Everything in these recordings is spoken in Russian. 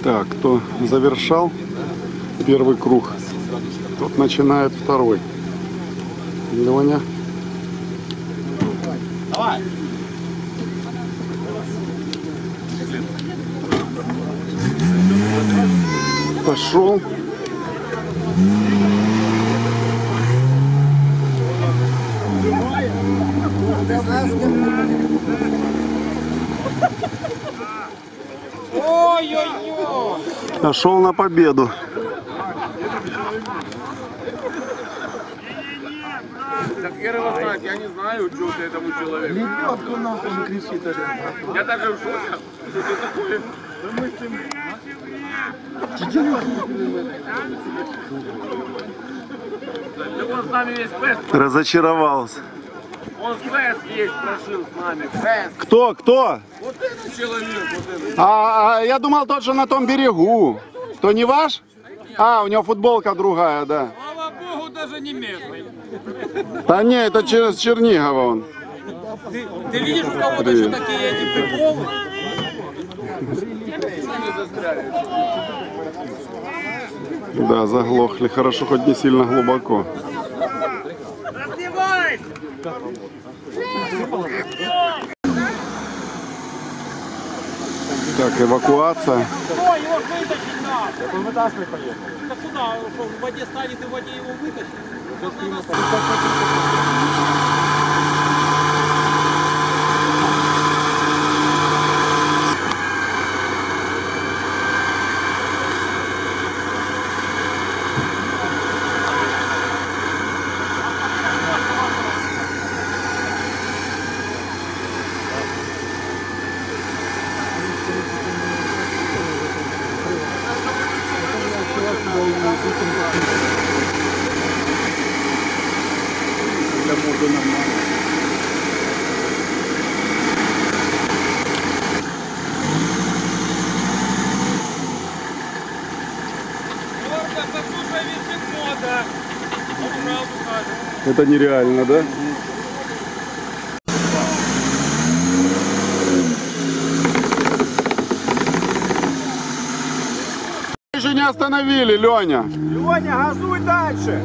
Так, кто завершал первый круг, тот начинает второй. Леня. Давай. Пошел. Ой-ой-ой! Пошел на победу. Так хер его знает, я не знаю, что ты этому человеку. Лебедку нахуй не кричит. Я даже в шоке. Что ты такое? Так он с нами весь фест. Разочаровался. Он фест есть прошил с нами. Фест. Кто? Кто? Вот этот человек, вот этот. Я думал, тот же на том берегу. То не ваш? У него футболка другая, да. Слава богу, даже не местный. Да не, это через Чернигова он. Ты видишь, у кого-то еще такие эти приколы? Да, заглохли. Хорошо, хоть не сильно глубоко. Так, эвакуация. Ой, его вытащить надо. Он вытаскивает поехал. Да куда? Что, в воде станет и в воде его вытащить? Для моды нормально. Орка, послушай, висит мода. Он правду скажет. Это нереально, да? Вы же не остановили, Леня. Леня, газуй дальше.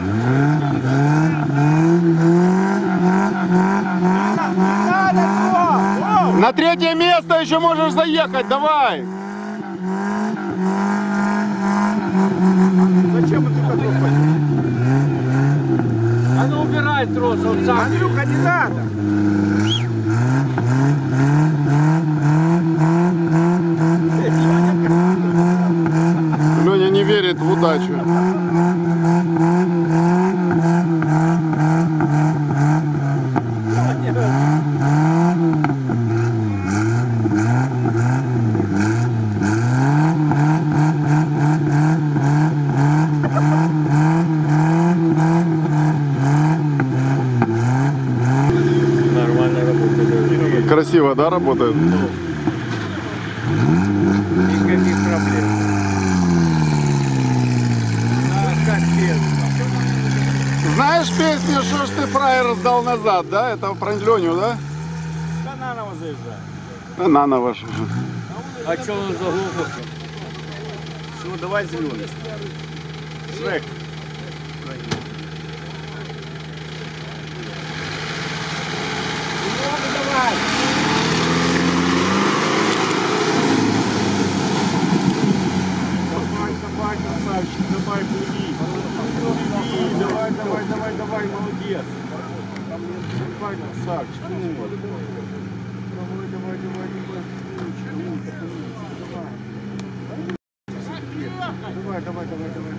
На третье место еще можешь заехать, давай. Зачем ты такой? А ну убирай трос, он сам. Андрюха, не надо. Леня не верит в удачу. Нормально работает. Красиво, да, работает? Никаких проблем. Знаешь песню «Что ж ты, фраер, сдал назад», да? Это про Леню, да? Кананова заезжай. Наново. А что он заглохнул? Все, давай зеленый. Шрек. Зеленый давай. Давай, красавчик, давай, плыви. Давай, молодец. Давай, красавчик. Давай.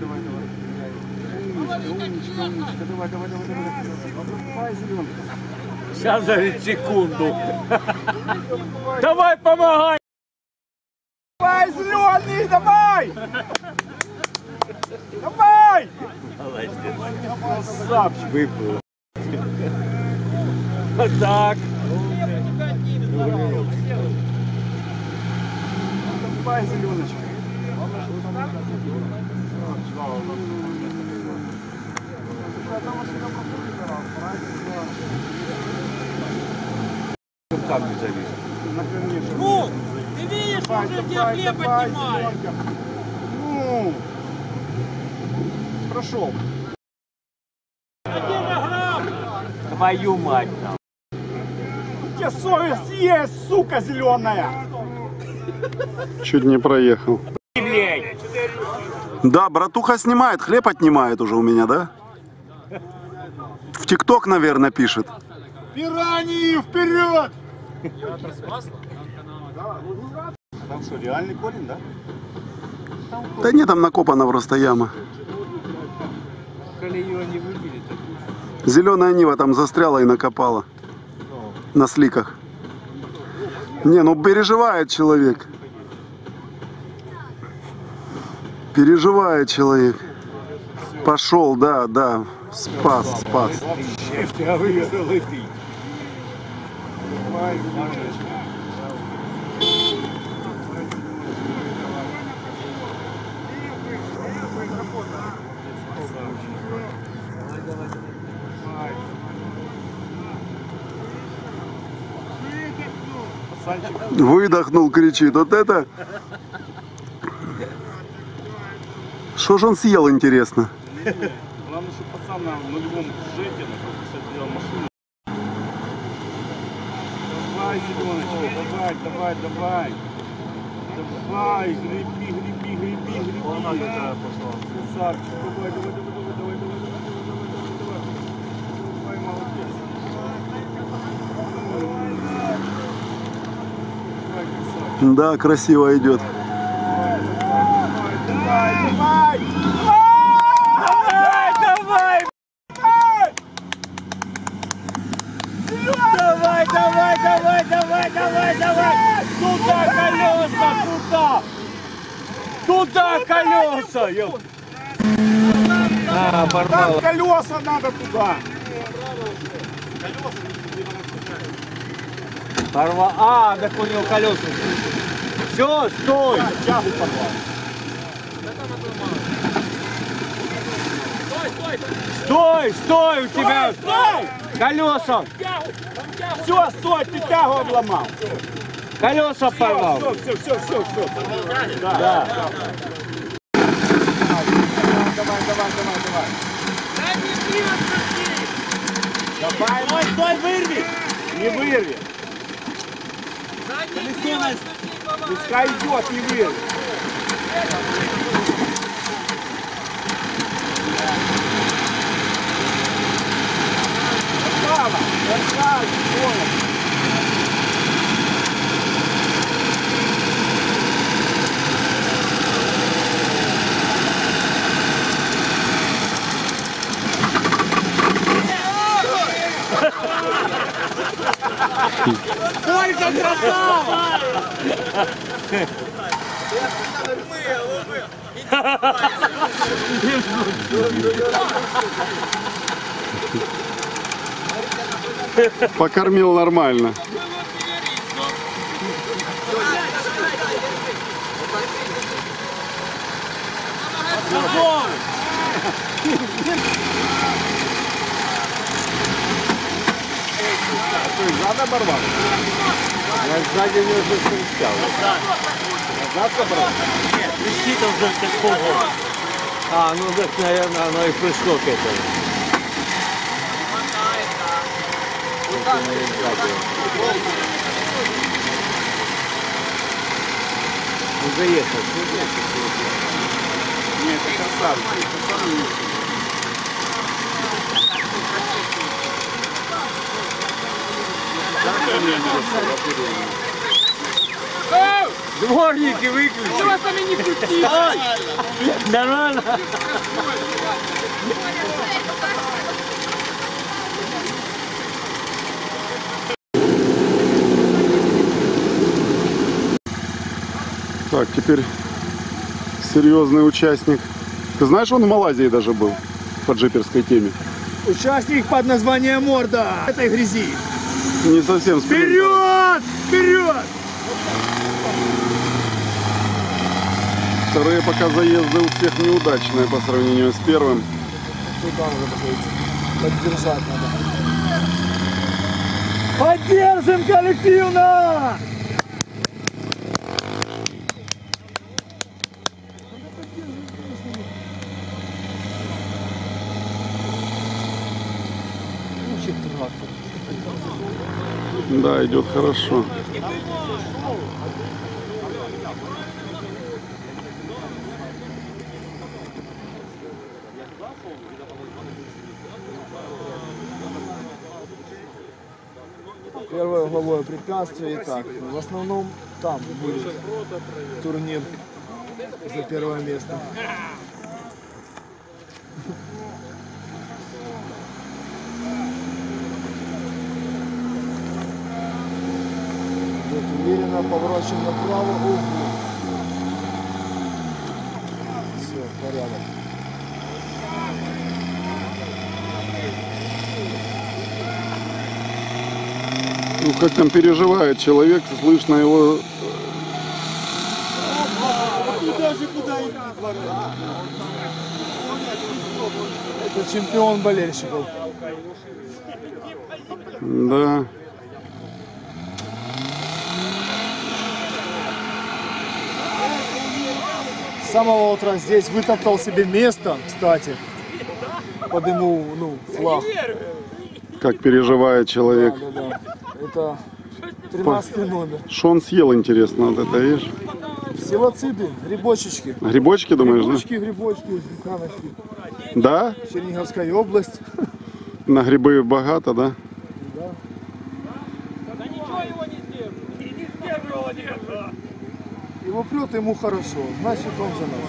Умничка, давай. Давай, зеленый. Сейчас за секунду. Давай, помогай! Давай, зеленый, давай! Давай! Красавчик. Выплыл. Вот так. Давай, зеленочка. Там не завис. Ну, ты видишь, Давай, давай, давай, Зеленка. Ну, прошел. Твою мать. У тебя совесть есть, сука зеленая. Чуть не проехал. Блядь. Да, братуха снимает, хлеб отнимает уже у меня, да? В ТикТок, наверное, пишет. Пираньи, вперед! Там что, реальный корень, да? Да нет, там накопана просто яма. Коли ее не выбили, так Зеленая нива там застряла и накопала. На сликах. Не, ну переживает человек. Переживает человек. Пошел, да, да. Спас, спас. я выиграл и ты. Выдохнул, кричит. Вот это... Что же он съел, интересно? Главное, что пацан на нулевом жете, сделал машину. Давай, зеленочка, давай, давай, давай. Давай, греби, греби, греби, греби. Красавчик, давай, давай, давай, давай, давай, давай, давай. Давай, молодец. Давай, красавчик. Да, красиво идет. Давай, давай, Давай, давай, давай, давай, давай, давай! Туда колеса, туда! Туда колеса! А, порвало. там колеса надо туда. Порвало. А, так у него колеса. Все, стой! Тягу порвал. Стой, стой, у тебя колеса! Все, стой, ты тягу обломал. Колеса порвал. Все. Да. Давай. Давай, стой, вырви. Не вырви. Пускай идет, не вырви. Красава, понял. Сколько красава! Покормил нормально. Надо оборвать. Сзади у него уже встречал. Назад оборвать. Нет, защита уже как полгода. А, ну так, наверное, оно и пришло к этому. Ну, заехал. Нет, это красавчик. Дворники выключи. Что вас там не крути? Нормально. Так, теперь серьезный участник. Ты знаешь, он в Малайзии даже был по джиперской теме. Участник под названием Морда этой грязи. Не совсем спринтер. Вперед! Вперед! Вторые пока заезды у всех неудачные по сравнению с первым. Туда надо посмотреть. Поддержать надо. Поддержим коллективно! Да, идет хорошо. Первое угловое препятствие. Итак, в основном там будет турнир за первое место. Вот уверенно поворачиваем направо. Ого. Все, порядок. Ну, как там переживает человек, слышно его. Это чемпион болельщиков. Да. С самого утра здесь вытоптал себе место, кстати, под ему, флаг. Как переживает человек. Да. Это 13 номер. Что он съел, интересно, вот это, видишь? Псилоциды, грибочечки. Грибочки, думаешь, Грибочки из Дихановки. да? Да? Черниговская область. На грибы богато, да? Да. Его прет, ему хорошо, значит он за нас.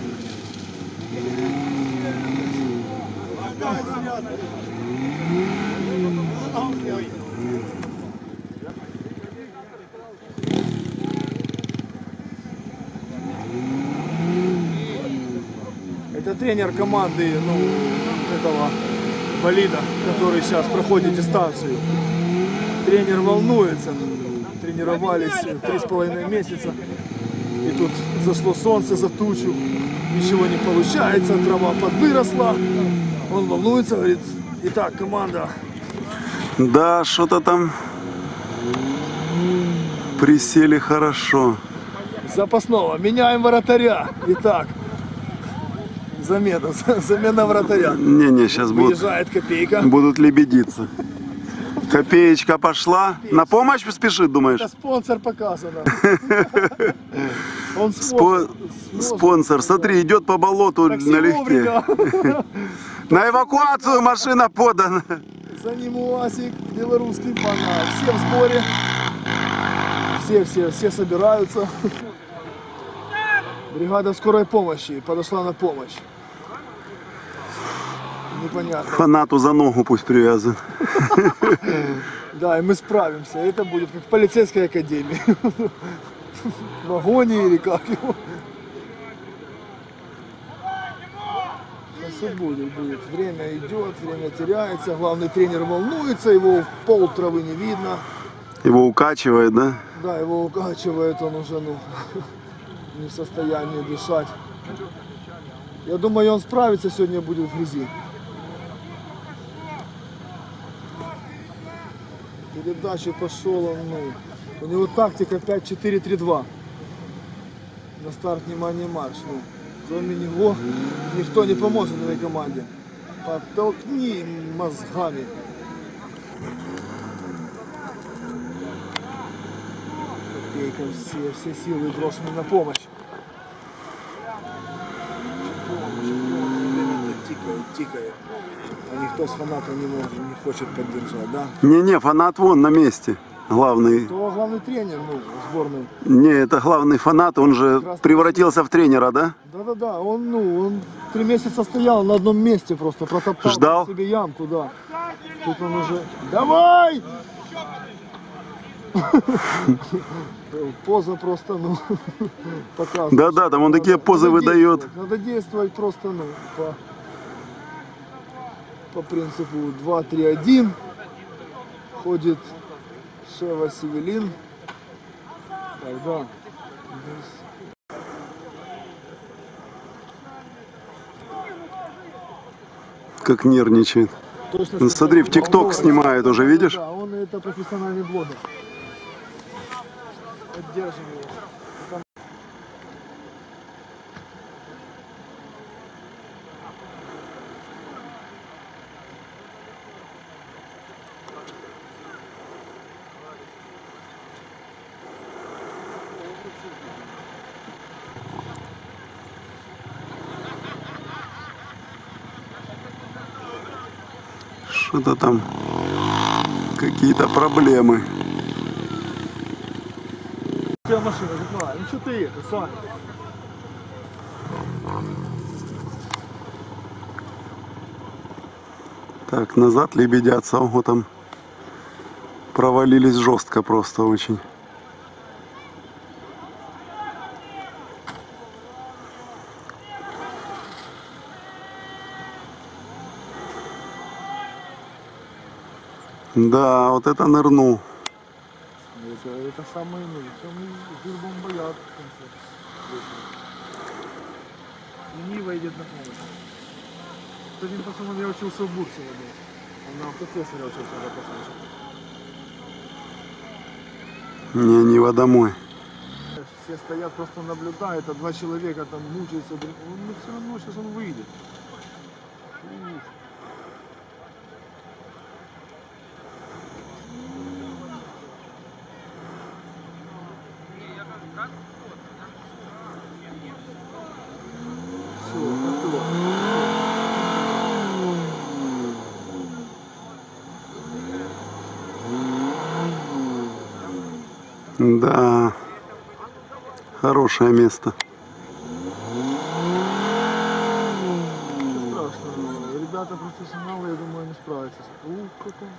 Это тренер команды, этого болида, который сейчас проходит дистанцию. Тренер волнуется. Тренировались 3,5 месяца. И тут зашло солнце за тучу. Ничего не получается, трава подвыросла. Он волнуется, говорит, итак, команда. Да, что-то там присели хорошо. Запасного. Меняем вратаря. Итак, замена вратаря. Не, сейчас Выезжает Копейка. будут лебедиться. Копеечка пошла. На помощь спешит, думаешь? Это спонсор показано. Он Спонсор, смотри, идет по болоту налегке. На эвакуацию машина подана. За ним УАЗик, белорусский фанат. Все в сборе. Все собираются. Бригада скорой помощи подошла на помощь. Непонятно. Фанату за ногу пусть привязан. Да, и мы справимся. Это будет как в полицейской академии. В вагоне или как его. Сейчас и будет. Время идет, время теряется. Главный тренер волнуется, его в пол травы не видно. Его укачивает, да? Да, его укачивает, он уже не в состоянии дышать. Я думаю, он справится, сегодня будет в грязи. Передачу пошел он, у него тактика 5-4-3-2. На старт, внимание, марш. Кроме него никто не поможет этой команде. Подтолкни мозгами. Копейка, все силы брошены на помощь. Время тикает. А никто с фанатом не хочет поддержать, да? Не, фанат вон на месте. Главный. Кто главный тренер, сборной? Не, это главный фанат, он же превратился в тренера, да? Да, он 3 месяца стоял на одном месте просто, протоптал Ждал? себе ямку, да. Тут он уже... Давай! Поза просто, показывает. Да, там он такие позы выдает. Надо действовать просто, по принципу 2-3-1. Ходит Шева Севелин. Тогда. Как нервничает. Ну, смотри, в ТикТок снимает уже, видишь? Да, он это профессиональный блогер. Поддерживаю его. Что-то там, какие-то проблемы. У тебя машина закрывает. Ну что ты это, Саня? Так, назад лебедятся. Ого, там провалились жестко просто очень. Да, вот это нырнул. Это самый жир-бомбояд в конце. И Нива идет на помощь. С этим пацаном я учился в Бурсово. Он на автослесаря учился в пацанчик. Не, Нива домой. Все стоят, просто наблюдают, а два человека там мучаются. Ну все равно сейчас он выйдет. Ух. Да, хорошее место. Страшно. Ребята профессионалы, я думаю, не справятся. Ух, как он.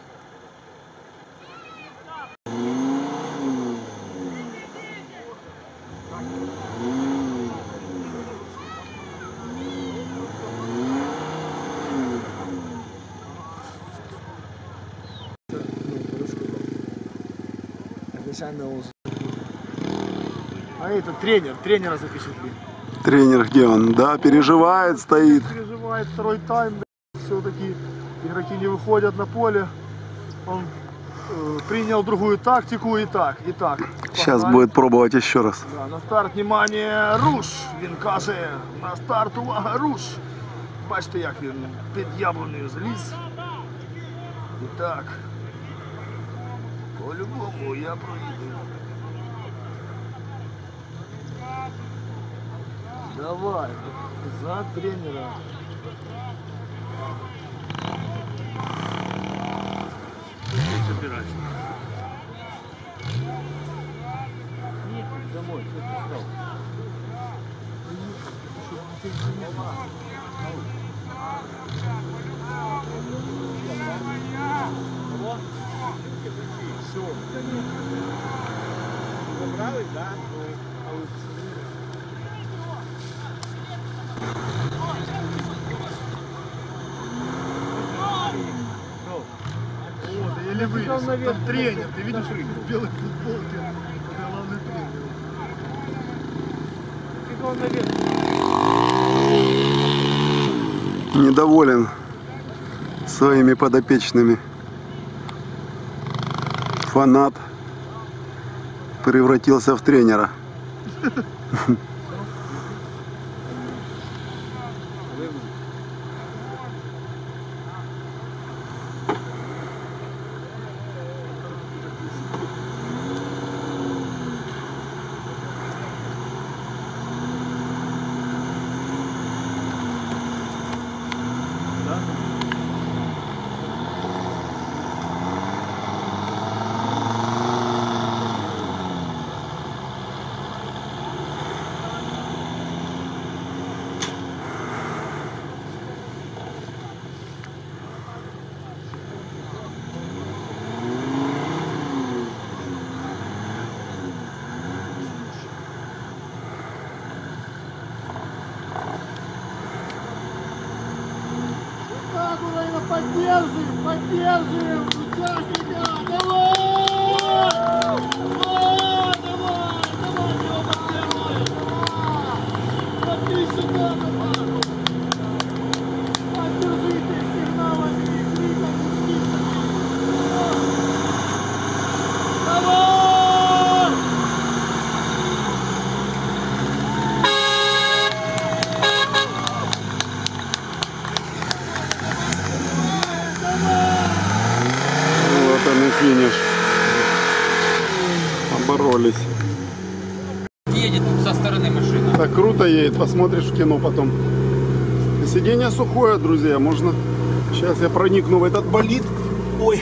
А это тренера запечатли. Тренер где он? Да, переживает, стоит. Переживает второй тайм. Все-таки игроки не выходят на поле. Он принял другую тактику и так. Сейчас Погнали. будет пробовать еще раз. Да, на старт, внимание, руш! Він каже, на старт, увага, руш! Бачите, як він під яблунею заліз. І так. По-любому я проїду. Давай, за тренера. Домой, что ты стал? Все. Забрали, да? О, да еле вылез. Там тренер, ты видишь, в белой футболке. Это главный тренер. Недоволен своими подопечными. Фанат превратился в тренера. Поддерживаем участника! Давай! Давай! Его поддерживаем! Подписчика! Поддержите сигналами и криками, свистами! Давай! Вот он и финиш. Поборолись. Едет со стороны машины. Так круто едет, посмотришь в кино потом. Сиденье сухое, друзья, можно Сейчас я проникну в этот болид. Ой,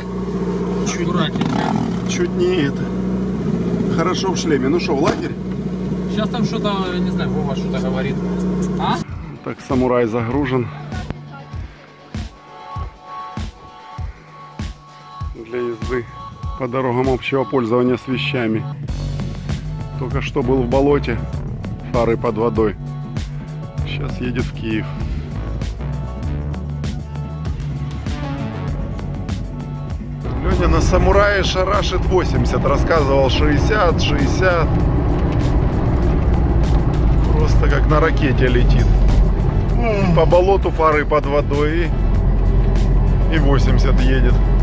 чуть не это. Хорошо в шлеме. Ну что, в лагерь? Сейчас там что-то, не знаю, Вова что-то говорит. А? Так, самурай загружен. Для езды по дорогам общего пользования с вещами. Только что был в болоте, фары под водой. Сейчас едет в Киев. Леня на самурае шарашит 80, рассказывал 60, 60. Просто как на ракете летит. По болоту фары под водой и 80 едет.